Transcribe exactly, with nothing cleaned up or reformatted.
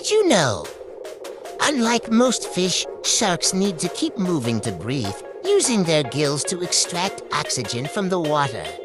Did you know? Unlike most fish, sharks need to keep moving to breathe, using their gills to extract oxygen from the water.